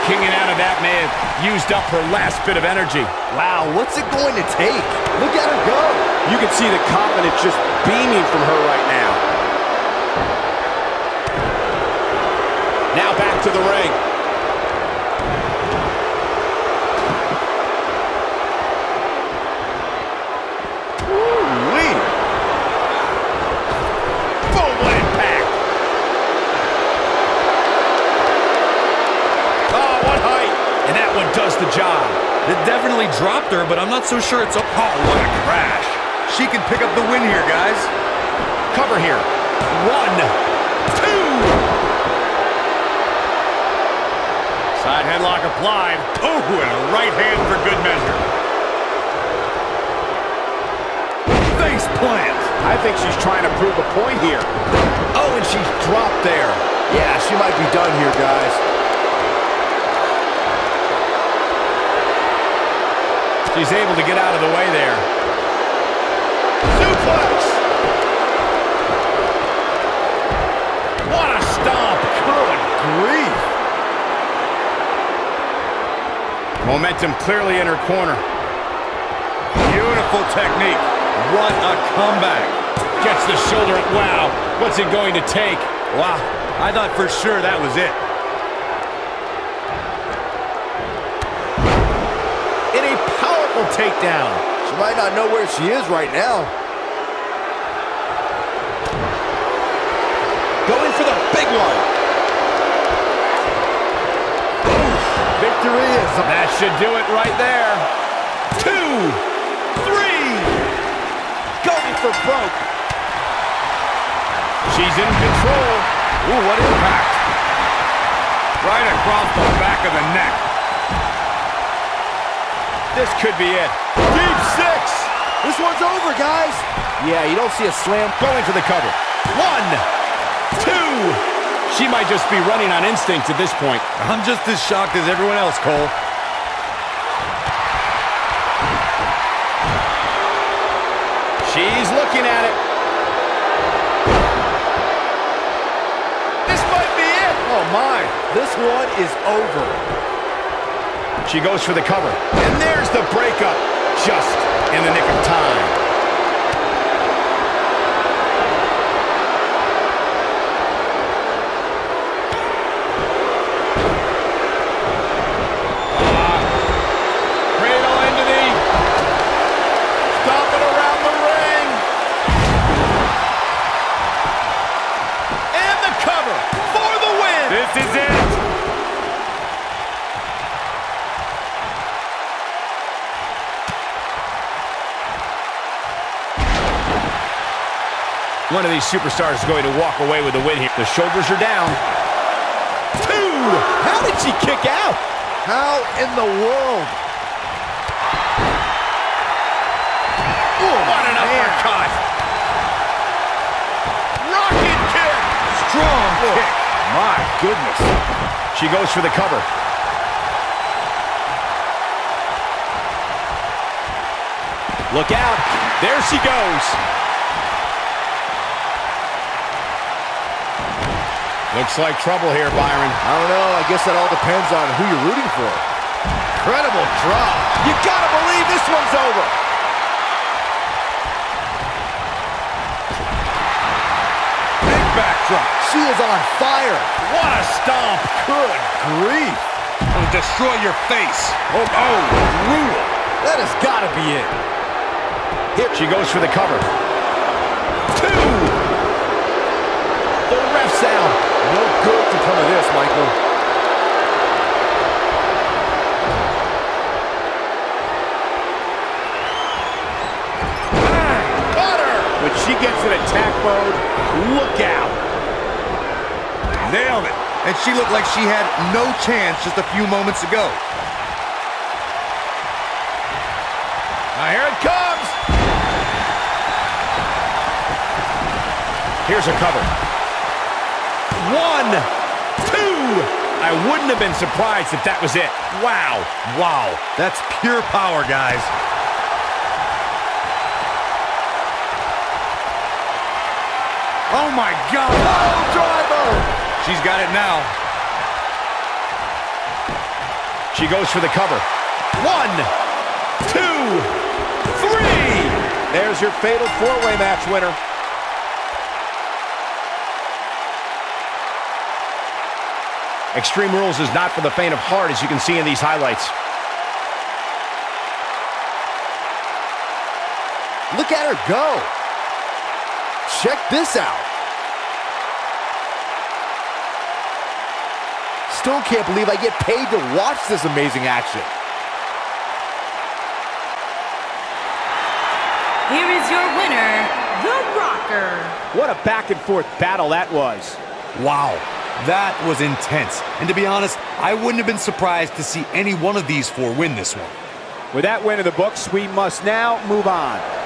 Kicking out of that may have used up her last bit of energy. Wow, what's it going to take? Look at her go. You can see the confidence just beaming from her right now. Now back to the ring. Woo-wee. Full impact. Oh, what height. And that one does the job. It definitely dropped her, but I'm not so sure it's a... Oh, what a crash. She can pick up the win here, guys. Cover here. 1, 2. Side headlock applied. Oh, and a right hand for good measure. Face plant. I think she's trying to prove a point here. Oh, and she's dropped there. Yeah, she might be done here, guys. She's able to get out of the way there. Suplex! What a stomp! Good grief. Momentum clearly in her corner. Beautiful technique. What a comeback. Gets the shoulder. Wow, what's it going to take? Wow, I thought for sure that was it. In a powerful takedown. She might not know where she is right now. Going for the big one. Victory is... That should do it right there. 2, 3. Going for broke. She's in control. Ooh, what impact. Right across the back of the neck. This could be it. Deep six. This one's over, guys. Yeah, you don't see a slam. Going for the cover. 1, 2. She might just be running on instinct at this point. I'm just as shocked as everyone else, Cole. She's looking at it. This might be it. Oh, my. This one is over. She goes for the cover. And there's the breakup. Just in the nick of time. Cradle into the... Stomping around the ring. And the cover for the win. This is it. One of these superstars is going to walk away with the win here. The shoulders are down. 2! How did she kick out? How in the world? Ooh, what an uppercut! Rocket kick! Strong kick. My goodness. She goes for the cover. Look out. There she goes. Looks like trouble here, Byron. I don't know. I guess that all depends on who you're rooting for. Incredible drop. You gotta believe this one's over. Big backdrop. She is on fire. What a stomp. Good grief. It'll destroy your face. Oh, brutal. That has gotta be it. Here she goes for the cover. 2! The ref's out. No good to come of this, Michael. Butter! When she gets in attack mode, look out. Nailed it. And she looked like she had no chance just a few moments ago. Now here it comes. Here's a cover. 1, 2. I wouldn't have been surprised if that was it. Wow. Wow. That's pure power, guys. Oh, my God. Oh, driver. She's got it now. She goes for the cover. 1, 2, 3. There's your fatal four-way match winner. Extreme Rules is not for the faint of heart, as you can see in these highlights. Look at her go. Check this out. Still can't believe I get paid to watch this amazing action. Here is your winner, The Rocker. What a back-and-forth battle that was. Wow, that was intense. And to be honest, I wouldn't have been surprised to see any one of these four win this one. With that win in the books, we must now move on.